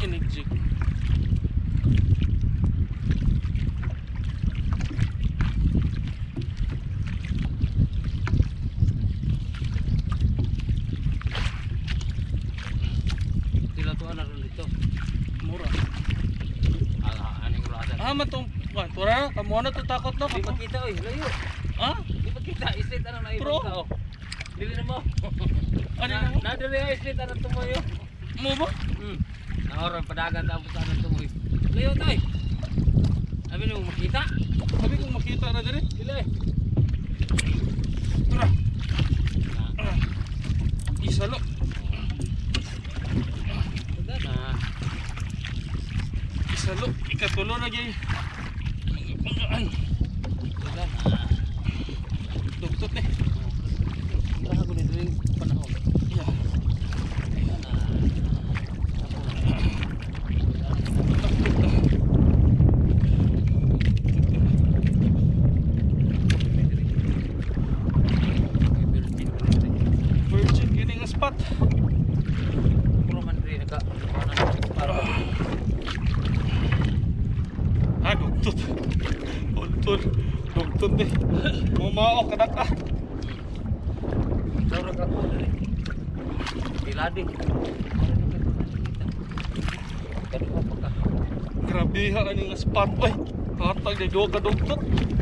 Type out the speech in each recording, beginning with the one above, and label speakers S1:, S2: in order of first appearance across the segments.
S1: Kinijig.
S2: Sila to anak dito.
S1: Mura.
S2: Aning rasa.
S1: Matong tura kamu na to takot na
S2: Di
S1: kamu.
S2: makita oy, layo. Di makita islit ano na
S1: Bro.
S2: ibang tao. Dili na mo.
S1: Ano na mo?
S2: Na dili ay islit ano tumoyo.
S1: Mo ba?
S2: Na oron padagan ta sa ano tumoy. Layo tay. Abi mo makita?
S1: Sabi kong makita na diri.
S2: Dili.
S1: Tura. Isalo.
S2: Udah na.
S1: Isalo ikatulo na gyud. Panggaan.
S2: Udah na.
S1: Dugtot ni.
S2: Wala ko ni dili panahon.
S1: Yeah.
S2: Udah na.
S1: Virgin gini nga spot.
S2: Puro man diri naka para
S1: Dugtot. Untol. Dugtot ni. Mumao kadak ah.
S2: Daw ra ko diri. Diladi. Kadu apa ka?
S1: Grabe ha ani nga spot oy. Hatag ni duha ka dugtot.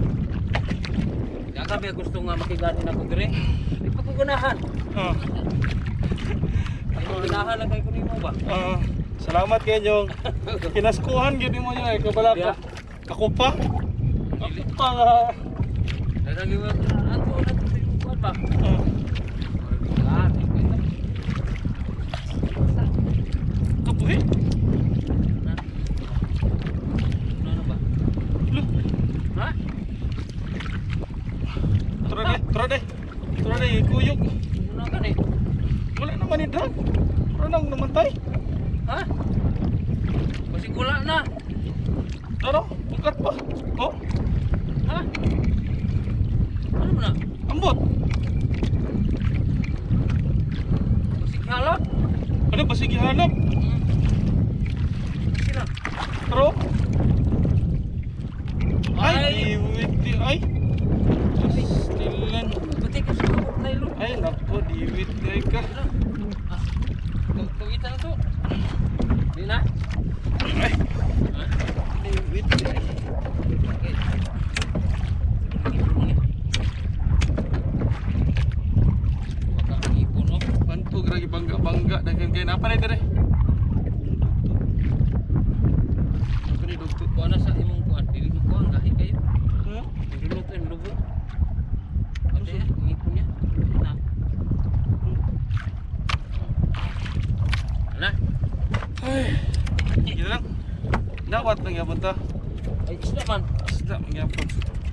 S2: Ya kami gusto nga makiganin ako diri. Di pa ko ganahan.
S1: Ah.
S2: Ako ganahan lang kay kunimo ba?
S1: Salamat kayong kinaskuhan gyud mo niya kabala ko. Ako pa. Ako pa nga.
S2: Lagi mo ato na to ba?
S1: Kabuhi.
S2: Ano ba?
S1: Look.
S2: Ha?
S1: Tara deh, ikuyog.
S2: Ano ka ni?
S1: Wala naman ni drag. Wala nang namatay.
S2: Ha? Masih gula na.
S1: Ano? Bukat pa. Oh,
S2: Ha? Ano na?
S1: ambot.
S2: Masih halap?
S1: Ano ba sige hanap?
S2: Masih na.
S1: Pero
S2: Ay!
S1: ay, iwit di ay. Stilan.
S2: Pati ka sa kubot na ilo.
S1: Ay, nako, diwit di ka.
S2: Kawita na to. Di na?
S1: Ay,
S2: Ha?
S1: diwit di.
S2: Okay. Baka ipon no?
S1: Pantog lagi bangga-bangga dagan kay napa na dire. Ako ni dugtut.
S2: Kuha na sa imong kuhan. Dili mo kuhan. Gahi kayo.
S1: Hmm?
S2: Nilulot yung lubo. Pati ya, ipon niya. Na. Ano?
S1: Ay, gila lang. Dawat lang yapon ta.
S2: Ay, isda man.
S1: Isda mangyapon.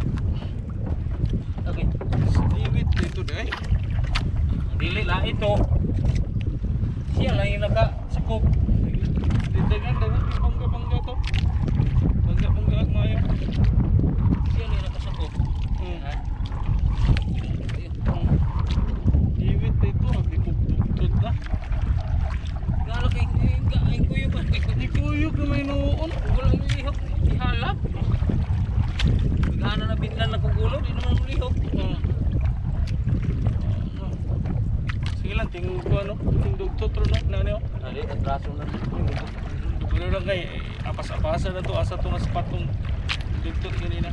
S2: Okay.
S1: Diwit dito di ay.
S2: Dili lah ito. Siya lang yung naka-sakop.
S1: Dagan bangga-bangga to. Bangga-bangga at mayo.
S2: Siya lang yung naka-sakop. Ha? Ayun.
S1: Diwit dito, nagdikog-dugtod na.
S2: Galo kay ay kuyo ba?
S1: Ikuyog na may noon.
S2: Wala yung lihok. Ihalap. Gana na binlan na kugulo. Di naman lihok.
S1: Sige lang, tingog ko ano. Tingdugtod ro na. Nani o?
S2: Nali, at braso na.
S1: Pero lang kay, apas-apasa na to. Asa to na spot tong dugtod ganina.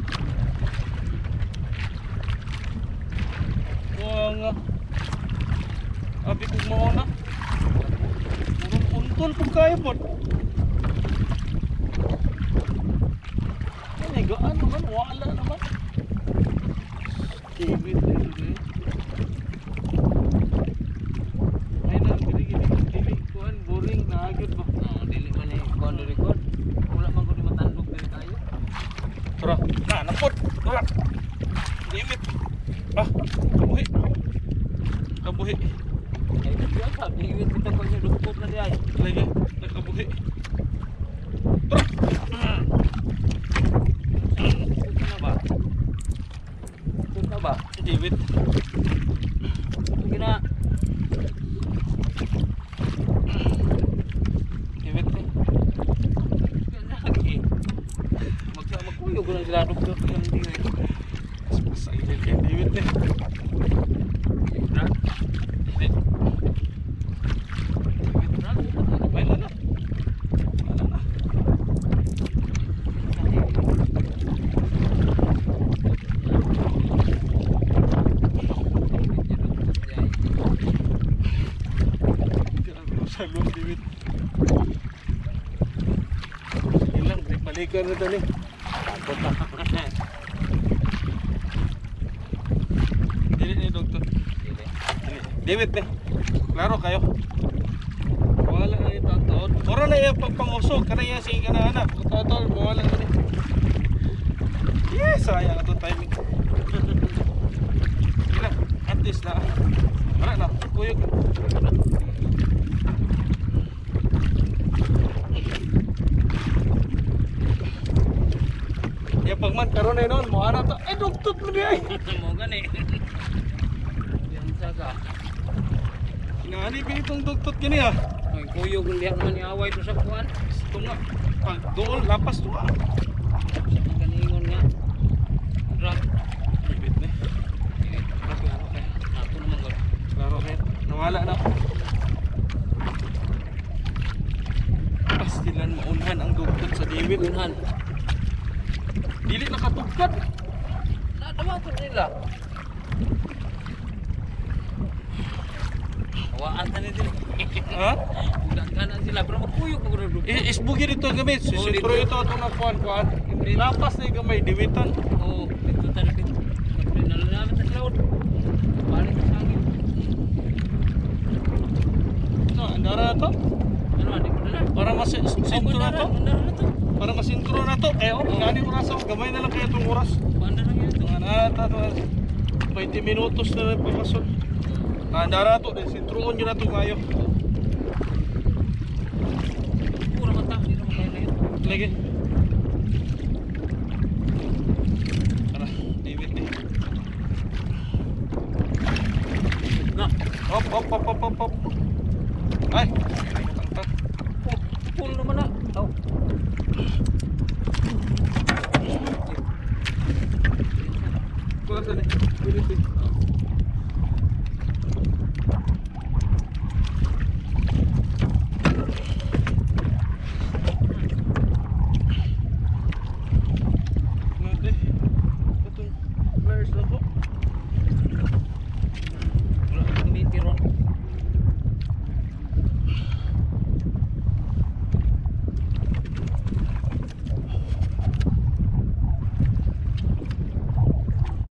S1: Nga. Abi kong mauna. Murong puntol kung kaya po. Ay, gaan naman. Wala naman. Kibit na ito eh. Ay na, dili. Kuhan, boring. Naagad ba?
S2: Dili man eh. Kuhan do record. Wala man ko di matandog diri tayo.
S1: Tara, na, napot. Tara. Limit. Kabuhi. Kabuhi.
S2: Ay, diyan sa biwit kita ko yung lukot na diay.
S1: Lagi, nakabuhi. Tara.
S2: Lukot na ba? Lukot na ba?
S1: David.
S2: Sige na.
S1: David eh.
S2: sila doktor ng diri.
S1: Sa ilid kay David eh.
S2: Brad. David. David Brad.
S1: Wala na. Wala na. Sa loob, David. Sige lang, balikan na dali.
S2: Takot na.
S1: Dili ni doktor.
S2: Dili.
S1: David eh. Klaro kayo.
S2: Wala na yung taon.
S1: Ora na yung pagpangusog. Kanaya si kanana. Totoo, mawala na rin. Yes, sayang ito timing. Sige lang, at least na. Wala na, kuyog. Yung pagman, karoon na yun, mukha na ito. Eh, dugtut mo niya eh.
S2: Mo gani. Yan saga.
S1: Inani ba itong dugtut gini ah?
S2: Ay kuyog hindi man iaway to sa kuan.
S1: Ito nga. Pag doon, lapas to ah.
S2: Kaningon nga. Drag.
S1: David na.
S2: Ako naman gud.
S1: Klaro na yun. Nawala na. Pastilan maunhan ang dugtut sa David.
S2: Unhan.
S1: Dili nakatugkat.
S2: Nadawa to nila. Awaan ta ni dili.
S1: Ha?
S2: Kanan sila pero magkuyog ko gud.
S1: Isbugi dito ang gamit.
S2: Oh,
S1: Sisintro
S2: dito.
S1: ito atong nakuan-kuan. Lapas na yung gamay, diwitan.
S2: Oh, ito ta dito. Nalalami ta cloud. Balik sa hangin.
S1: No, andara na to.
S2: Ano andi ko na.
S1: Para masintro na to.
S2: Andar na to.
S1: Para masintro na to. Eh, oh, gani oras oh. Gamay na lang kaya itong oras.
S2: Andar na gyud to.
S1: Nga na, 20 minutos na lang pagkasod. Andara to, then sintroon nyo na to kayo.
S2: Pura mata, di naman kayo na yun.
S1: Lagi. Tara, David eh.
S2: Na,
S1: Hop, hop, hop, hop, hop, hop. Ay! Tangtang.
S2: full naman na. Oh.
S1: Kulang sa ni. David eh. Nanti, itong flares na to.